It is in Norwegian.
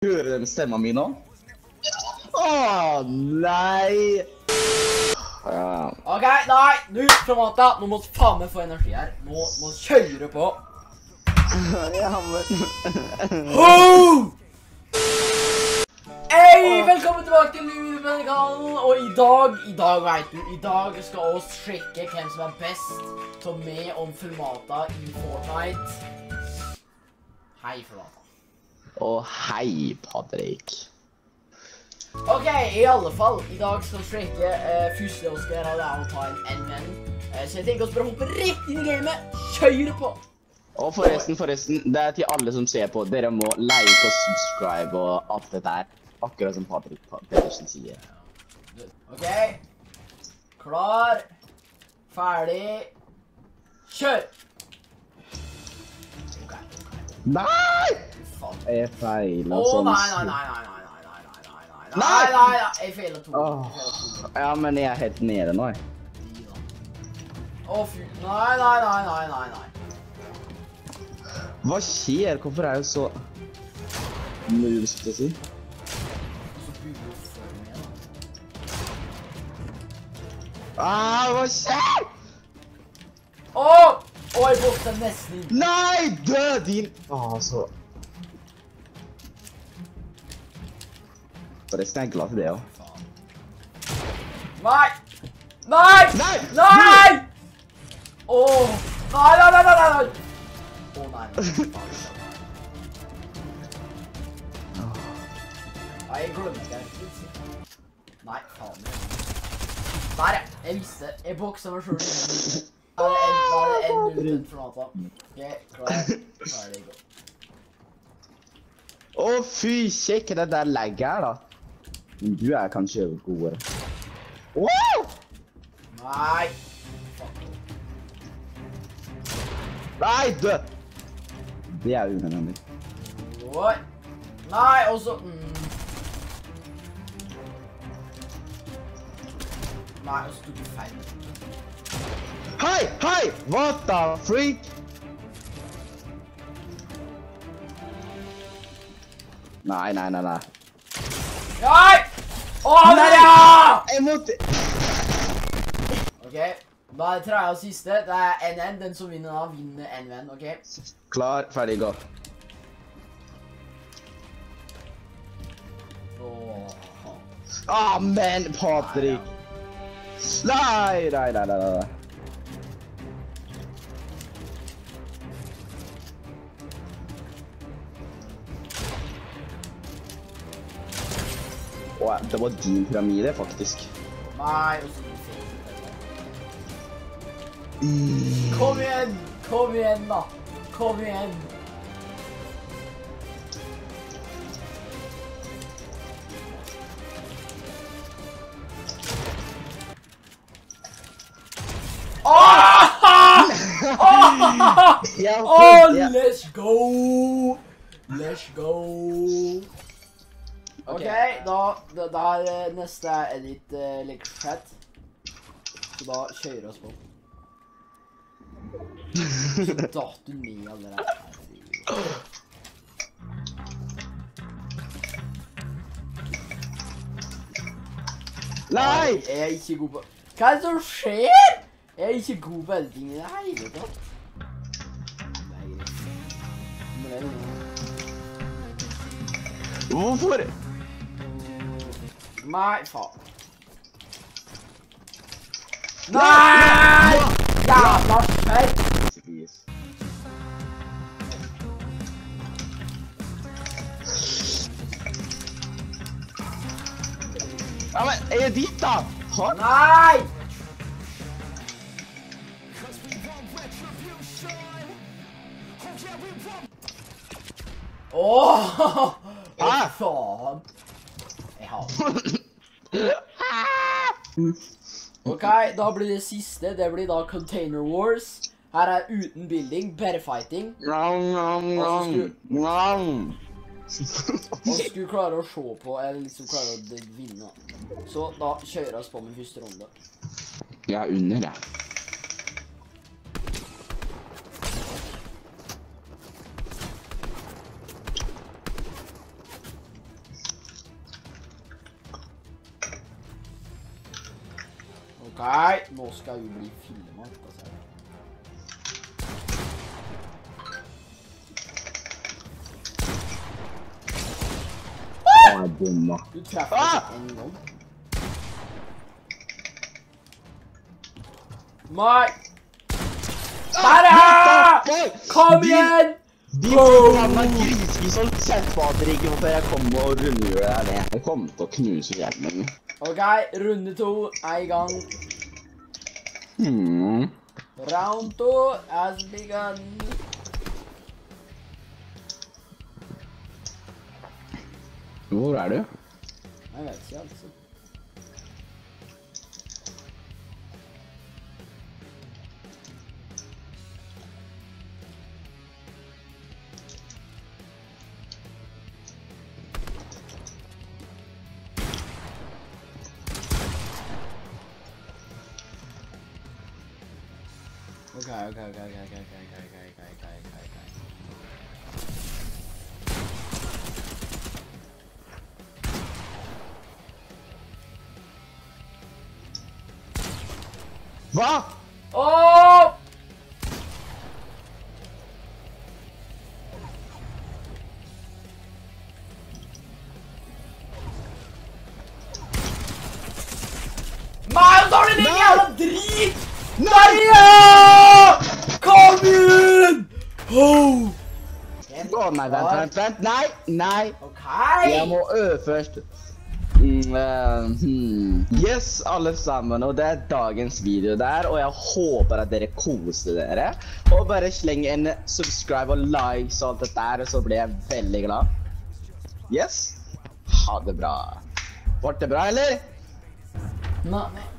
Hører den stemmen min nå? Åh, nei! Ja. Ok, nei, nå Framata, nå må du faen meg få energi her. Nå må du kjøre på. Ja, men... Ho! Hei, velkommen tilbake til Newman-kanalen, og i dag vet du, i dag skal oss sjekke hvem som er best til med om Framata i Fortnite. Hei, Framata. Og hei, Patrick. Ok, i alle fall, i dag skal vi sjekke første vi skal gjøre, det er å ta en N-venn. Så jeg tenker oss bare hoppe rett inn i gamet, kjøre på! Og forresten, det er til alle som ser på. Dere må like og subscribe og alt det der. Akkurat som Patrick Pedersen sier. Ok. Klar. Ferdig. Kjør! Ok. Nei! Faen. Jeg feilet Åh, sånn. nei. Jeg feilet to. Ja, men jeg er helt nede nå, jeg. Åh, fy. Nei. Hva skjer? Hvorfor er jeg så... Noobs, skal jeg si? Hva skjer? Åh, jeg bokste nesten inn. Nei, død din... så... Forresten er jeg glad for det, også. Nei! Åh, nei! Åh, nei. Nei, jeg glemte det. Nei, faen. Der, ja. Jeg visste. Jeg bokset meg selv. Da er det en minutt for Framata. Ok, klar. Ferdig, gå. Fy, kjekk det der lag her, da. Men du er kanskje godere. Wow! Nei. Fuck. Nei, død! Det er unødvendig. Oi. Nei, og så... Nei, og så tok du feil. Hei! What the freak? Nei. Nei! Åh, der ja! Jeg måtte... Ok, da er det tredje og siste. Det er NN, den som vinner da, vinner NN, ok? Klar, ferdig, gå. Men, Patrick! Nei! Det var din pyramide, faktisk. Nei, og så Kom igjen da! Kom igjen! Let's go! Ok, da er neste edit like chat. Så da kjører vi oss på. Så datt du ned allerede. Nei! Jeg er ikke god på... Hva er det som skjer? Jeg er ikke god på editing i det hele tatt. Hvorfor? Nei, faen. Nei! Jævla fett! Ja, men, er det ditt da? Nei! Faen! Jeg har Ok, da blir det siste. Det blir da Container Wars. Her er uten building, bare fighting. Og skulle klare å se på, eller liksom klare å vinne. Så da kjører jeg på min første runde. Jeg er under det. Ok, nå skal vi bli filmet, altså. Dumma. Du treffer ikke en gang. Nei! Bare! Kom igjen! De faen meg griser sånn kjentbater ikke hvorfor jeg kom og runder det her ned. Jeg kom til å knuse hjelmen. Ok, runde 2 er i gang. Round 2 has begun. Hvor er du? Jeg vet ikke, altså. Okay. Hva? Åh! Miles, har du den jævla drit? Maria! Kom igjen! Nei, vent. Nei. Ok. Jeg må øve først. Yes, alle sammen, og det er dagens video der, og jeg håper at dere koser dere. Og bare sleng en subscribe og likes og alt dette der, og så blir jeg veldig glad. Yes? Ha det bra. Var det bra, eller? Nei.